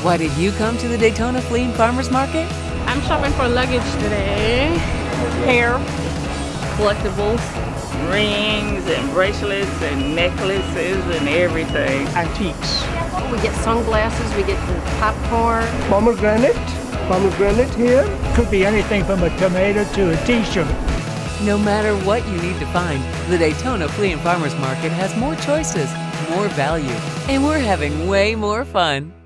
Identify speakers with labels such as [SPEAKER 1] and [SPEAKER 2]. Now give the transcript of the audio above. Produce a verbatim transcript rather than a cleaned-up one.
[SPEAKER 1] Why did you come to the Daytona Flea Farmers Market?
[SPEAKER 2] I'm shopping for luggage today. Hair, collectibles, rings and bracelets and necklaces and everything.
[SPEAKER 3] Antiques.
[SPEAKER 4] We get sunglasses, we get the popcorn.
[SPEAKER 3] Pomegranate, pomegranate here. Could be anything from a tomato to a t-shirt.
[SPEAKER 1] No matter what you need to find, the Daytona Flea and Farmers Market has more choices, more value, and we're having way more fun.